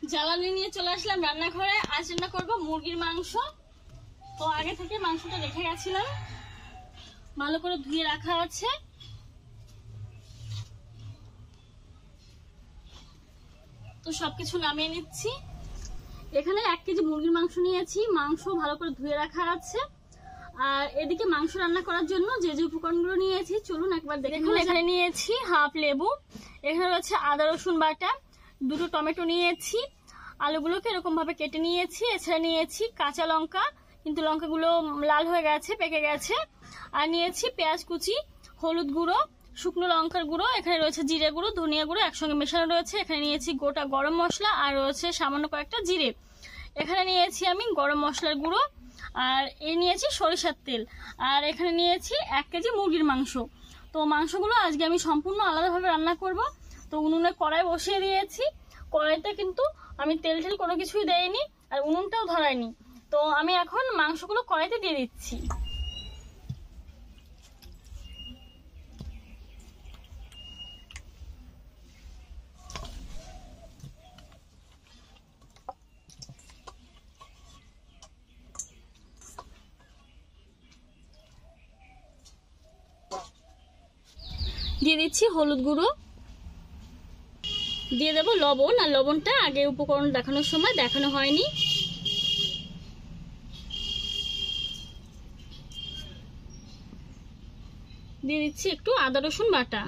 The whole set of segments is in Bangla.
জ্বালানি নিয়ে চলে আসলাম রান্নাঘরে। আজ রান্না করবো মুরগির মাংস। তো আগে থেকে মাংসটা রেখে গেছিলাম, ভালো করে ধুয়ে রাখা আছে। তো সবকিছু নামিয়ে নিচ্ছি। এখানে 1 কেজি মুরগির মাংস নিয়েছি, মাংস ভালো করে ধুয়ে রাখা আছে। আর এদিকে মাংস রান্না করার জন্য যে যে উপকরণগুলো নিয়েছি চলুন একবার দেখুন। এখানে নিয়েছি হাফ লেবু, এখানে রয়েছে আদা রসুন বাটা, 2টো টমেটো নিয়েছি, আলুগুলোকে এরকম ভাবে কেটে নিয়েছি। এছাড়া নিয়েছি কাঁচা লঙ্কা, কিন্তু লঙ্কাগুলো লাল হয়ে গেছে, পেকে গেছে। আর নিয়েছি পেঁয়াজ কুচি, হলুদ গুঁড়ো, শুকনো লঙ্কার গুঁড়ো, এখানে রয়েছে জিরে গুঁড়ো, ধনিয়া গুঁড়ো একসঙ্গে মেশানো রয়েছে। এখানে নিয়েছি গোটা গরম মশলা আর রয়েছে সামান্য কয়েকটা জিরে। এখানে নিয়েছি আমি গরম মশলার গুঁড়ো, আর এই নিয়েছি সরিষার তেল। আর এখানে নিয়েছি 1 কেজি মুরগির মাংস। তো মাংসগুলো আজকে আমি সম্পূর্ণ আলাদাভাবে রান্না করব। তো উনুনে কড়াই বসিয়ে দিয়েছি। কড়াইতে কিন্তু আমি তেল টেল কোনো কিছুই দেইনি, আর উনুনটাও ধরাইনি। তো আমি এখন মাংসগুলো কড়াইতে দিয়ে দিচ্ছি। দিয়ে দিচ্ছি হলুদ গুঁড়ো, দিয়ে দেবো লবণ। আর লবণটা আগে উপকরণ দেখানোর সময় দেখানো হয়নি। দিয়ে দিচ্ছি একটু আদা রসুন বাটা,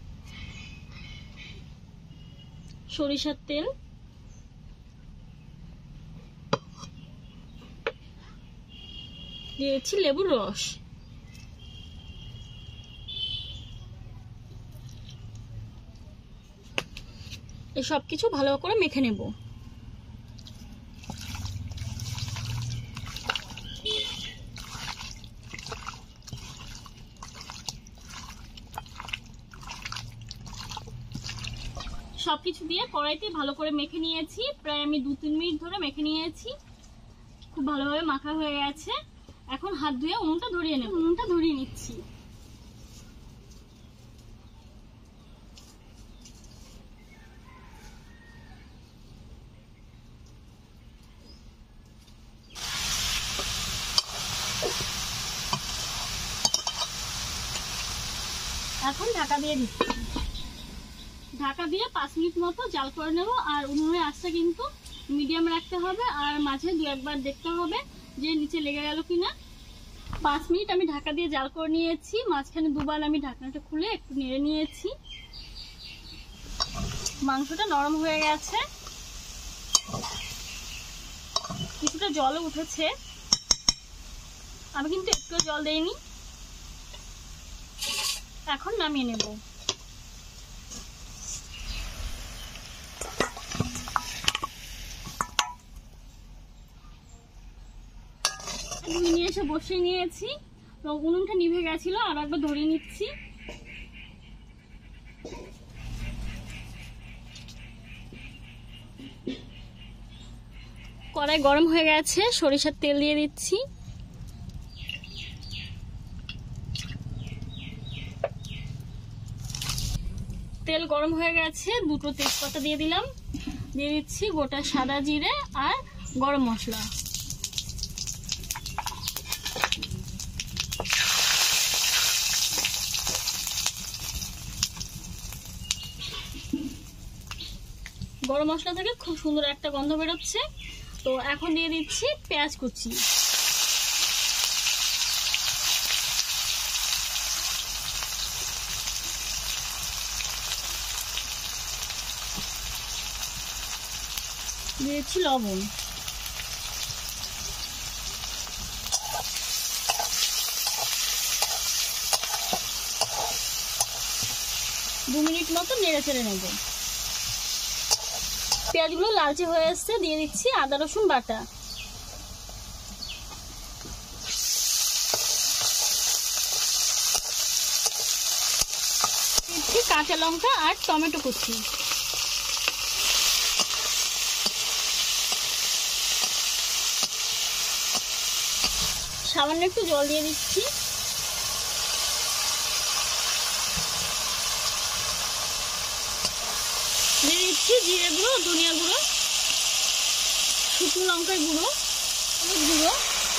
সরিষার তেল, দিয়ে দিচ্ছি লেবুর রস। এই সব কিছু ভালো করে মেখে নেব। সবকিছু দিয়ে কড়াইতে ভালো করে মেখে নিয়েছি। প্রায় আমি 2-3 মিনিট ধরে মেখে নিয়েছি। খুব ভালোভাবে মাখা হয়ে গেছে। এখন হাত ধুয়ে উনুনটা ধরিয়ে নেব। উনুনটা ধরিয়ে নিচ্ছি। এখন ঢাকা দিয়ে দিচ্ছি। ঢাকা দিয়ে 5 মিনিট মতো জাল করে নেব। আর উনুনের আঁচটা কিন্তু মিডিয়াম রাখতে হবে, আর মাঝে 2-1 বার দেখতে হবে যে নিচে লেগে গেল কিনা। 5 মিনিট আমি ঢাকা দিয়ে জাল করে নিয়েছি। মাঝখানে 2 বার আমি ঢাকনাটা খুলে একটু নেড়ে নিয়েছি। মাংসটা নরম হয়ে গেছে, কিছুটা জলও উঠেছে। আমি কিন্তু একটু জল দেইনি। এখন নামিয়ে নেব। 2 মিনিট এসে বসিয়ে নিয়েছি। তো উনুনটা নিভে গেছিল, আর একবার ধরিয়ে নিচ্ছি। কড়াই গরম হয়ে গেছে, সরিষার তেল দিয়ে দিচ্ছি। তেল গরম হয়ে গেছে, 2টো তেজপাতা দিয়ে দিলাম। দিয়ে দিচ্ছি গোটা সাদা জিরে আর গরম মশলা। গরম মশলা থেকে খুব সুন্দর একটা গন্ধ বেরোচ্ছে। তো এখন দিয়ে দিচ্ছি পেঁয়াজ কুচি। দিয়ে দিচ্ছি লবণ। দু মিনিট মতো নেড়ে চেড়ে নেব। পেঁয়াজগুলো লালচে হয়ে আসছে, দিয়ে দিচ্ছি আদা রসুন বাটা। দিচ্ছি কাঁচা লঙ্কা আর টমেটো কুচি। সামান্য একটু জল দিয়ে দিচ্ছি। দিয়ে দিচ্ছি জিরে গুঁড়ো, ধনিয়া গুঁড়ো। শুকনো লঙ্কার গুঁড়ো, হলুদ গুঁড়ো,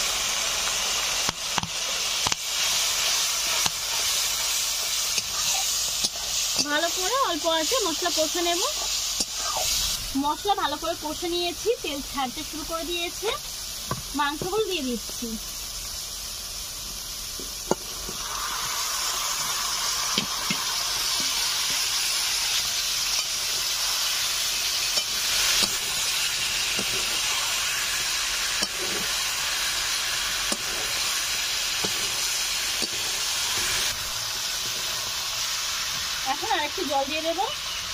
ভালো করে অল্প আছে মশলা কষে নেব। মশলা ভালো করে কষে নিয়েছি, তেল ছাড়তে শুরু করে দিয়েছে, মাংসগুলো দিয়ে দিচ্ছি। এখন আরেকটু জল দিয়ে দেবো।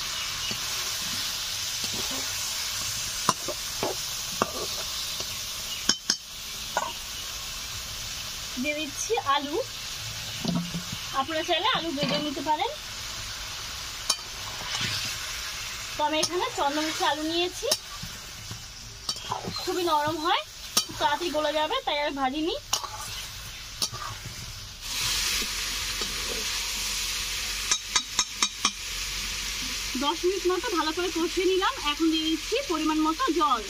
দিয়ে দিচ্ছি আলু, আপনারা চাইলে আলু ভেজে নিতে পারেন। তো আমি এখানে চন্দ্রমুখী আলু নিয়েছি, খুবই নরম হয়, তাড়াতাড়ি গলে যাবে, তাই আর ভাজিনি। দশ মিনিট মতো ভালো করে কষিয়ে নিলাম। এখন দিয়ে দিচ্ছি পরিমাণ মতো জল।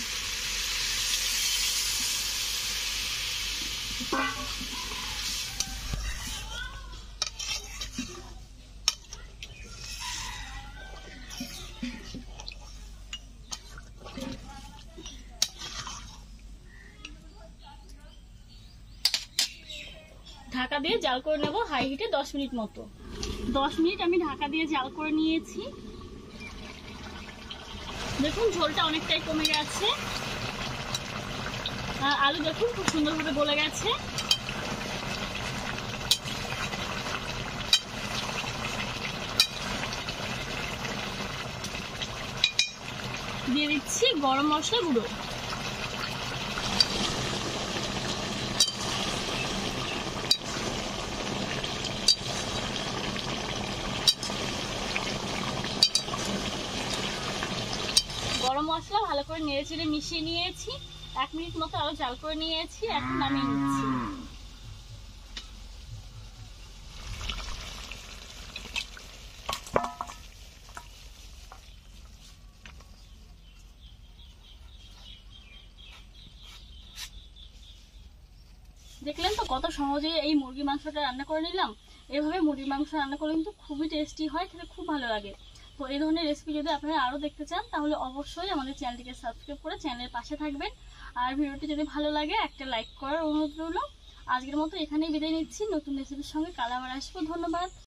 ঢাকা দিয়ে জাল করে নেব হাই হিটে 10 মিনিট মতো। 10 মিনিট আমি ঢাকা দিয়ে জাল করে নিয়েছি। দেখুন ঝোলটা অনেকটাই কমে গেছে, আলু দেখুন খুব সুন্দরভাবে গলে গেছে। দিয়ে দিচ্ছি গরম মশলা গুঁড়ো। গরম মশলা ভালো করে নেড়ে চেড়ে মিশিয়ে নিয়েছি। 1 মিনিট মতো আরো জাল করে নিয়েছি, এখন নামিয়ে নিচ্ছি। দেখলেন তো কত সহজে এই মুরগি মাংসটা রান্না করে নিলাম। এভাবে মুরগির মাংস রান্না করলে কিন্তু খুবই টেস্টি হয়, খেতে খুব ভালো লাগে। তো এই ধরনের রেসিপি যদি আপনারা আরও দেখতে চান তাহলে অবশ্যই আমাদের চ্যানেলটিকে সাবস্ক্রাইব করে চ্যানেলের পাশে থাকবেন। আর ভিডিওটি যদি ভালো লাগে একটা লাইক করার অনুরোধ রইল। আজকের মতো এখানেই বিদায় নিচ্ছি, নতুন রেসিপির সঙ্গে কাল আবার আসবো। ধন্যবাদ।